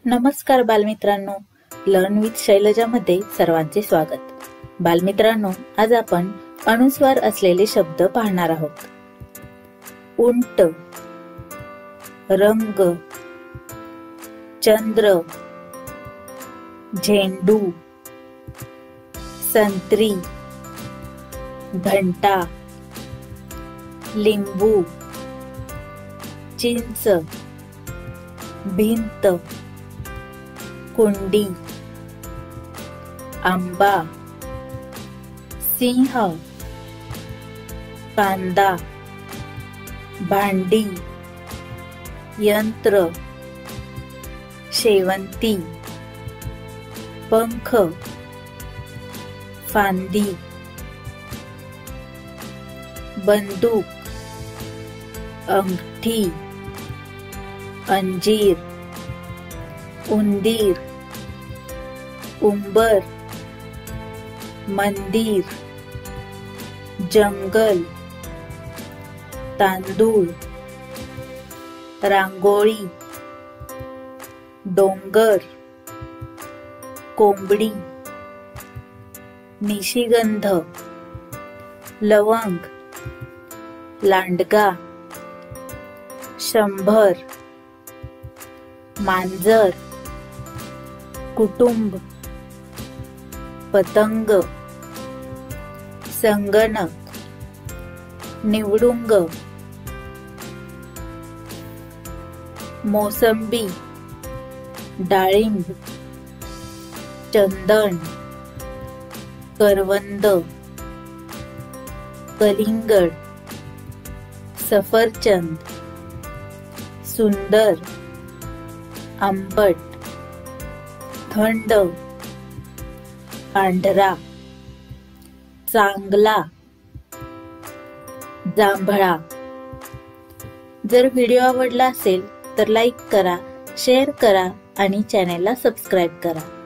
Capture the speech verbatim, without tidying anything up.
नमस्कार बालमित्रांनो, learn with Shailaja मध्ये सर्वांचे स्वागत। बालमित्रांनो, आज आपण अनुस्वार असलेले शब्द पाहणार आहोत। उंट, रंग, चंद्र, झेंडू, संत्री, घंटा, लिंबू, चिंच, भिंत, कुंडी, आंबा, सिंह, कांदा, भांडी, यंत्र, शेवंती, पंख, फांदी, बंदूक, अंगठी, अंजीर, उंदीर, उंबर, मंदिर, जंगल, तांदूळ, रांगोळी, डोंगर, कोंबडी, निशिगंध, लवंग, लांडगा, शंभर, मांजर, कुटुंब, पतंग, संगणक, निवडुंग, मोसंबी, डाळिंब, चंदन, करवंद, कलिंगड, सफरचंद, सुंदर, आंबट, थंड, पांढरा, चांगला, जांभळा। जर व्हिडिओ आवडला असेल तर लाईक करा, शेअर करा आणि चॅनेलला सबस्क्राईब करा।